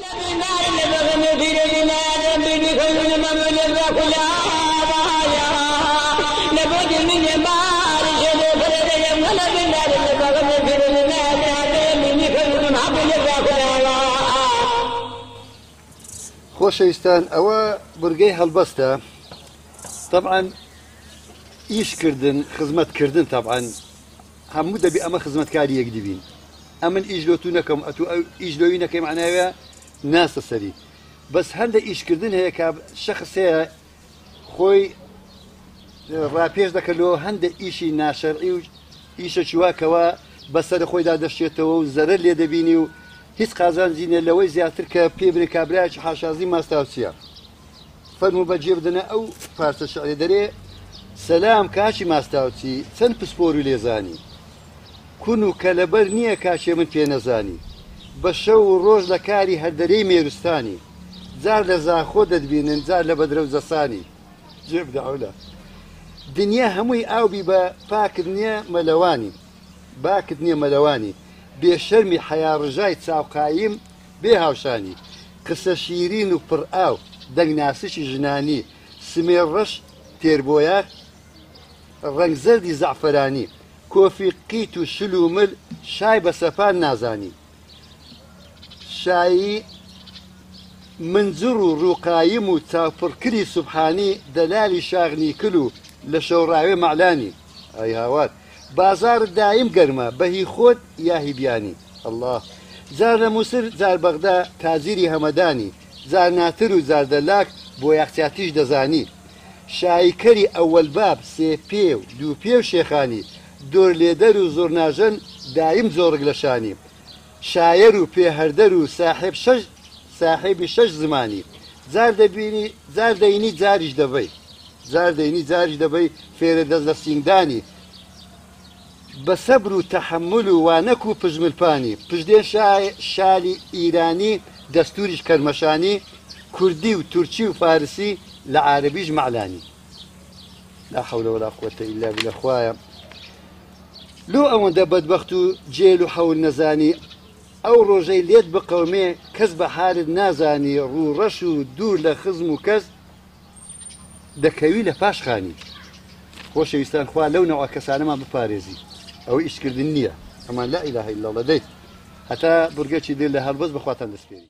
خۆشەویستان ئەوە بورگەی هەڵبەستە طبعا ئیشکردن خزمەتکردن طبعا هەموو دەبێ ئەمە خزمەتکاری یەک دەبین ئەمن ئیش لۆ تو نەکەم ئەتو ئیش لۆی نەکەی معناوێ ناسە سەری بەس هەندە ئیشکردن هەیە کە شەخص هەیە خۆی ڕاپێش دەکەلەوە هەندە ئیشی ناشەرعی و ئیشە چواکەوە بەسەر خۆیدا دەشێتەوە و زەرەر لێ دەبینی و هیچ قازانجینە لەوەی زیاتر کە پێ بنێ کابراایکی حاشازی ماستاوچیە فەرموو بەجێ بدەنە ئەو پارچە شعری دەرێ سەلام کاچی ماستاوچی چەند پسپۆر و لێزانی کون و کە لەبەر نییە کاچێ من پێ نەزانی بە شەو و ڕۆژ لە کاری هەردەرەی مێروستانی جار لە زاخۆ دەدبینن جار لە بەدرە و زەسانی جێ بدەعەولە دنیا هەمووی ئاوبی بە پاکردنیە مەلەوانی باکردنیە مەلەوانی بێشەرمی حەیاڕژای چاوقایم بێ هاوشانی قسە شیرین و پڕ ئاو دەنگناسشی ژنانی سمێر ڕەش تێربۆیە ڕەنگزەردی زەعفەرانی کۆفی قیت و شل و مل شای بە سەپان نازانی شایی منجڕ و ڕووقایم و چاوپڕکری سوبحانی دەلالی شاغنی کل و لە شەوڕاوێ مەعلانی ئەی هاوار بازار دایم گەرمە بەهی خۆت یاهی بیانی الله جار لە مووسر جار بەغدا تازیری هەمەدانی جار ناتر و زاردەلاک بۆ یاخچاتیش دەزانی شایکەری ئەوەل باب سێ پێ و دوو پێ و شێخانی دۆر لێدەر و زۆر ناژەن دایم زۆرگ لە شانی شاعر و پێهەردەر و ساحێبی شەش زمانی جار دەبینی جار دەینی جاریش دەبەی جار دەینی جاریش دەبەی فێرە دەست لە سینگدانی بە سەبر و تەحەمل و وانەک و پژملپانی پشدێن شالی ئیرانی دەستوریش کەرمەشانی کوردی و تورکی و فارسی لە عارەبیش مەعلانی لا حول ولا قوة إلا بالله خوایە لۆ ئەوەندە بەدبەخت و جێل و حەول نەزانی ئەو ڕۆژەی لێت بقەومێ کەس بە حالت نازانی ڕوو ڕەش و دوور لە خزم و کەس دەکەوی لە پاش خانی خۆشەویستان خوا لەو نەوە کەسانەمان بپارێزی ئەوەی ئیشکردن نییە ئەمان لا ئیلاهە ئیلا الله دەیت هەتا بورگەکی دل لە هەڵبەست بەخواتان دەسپێری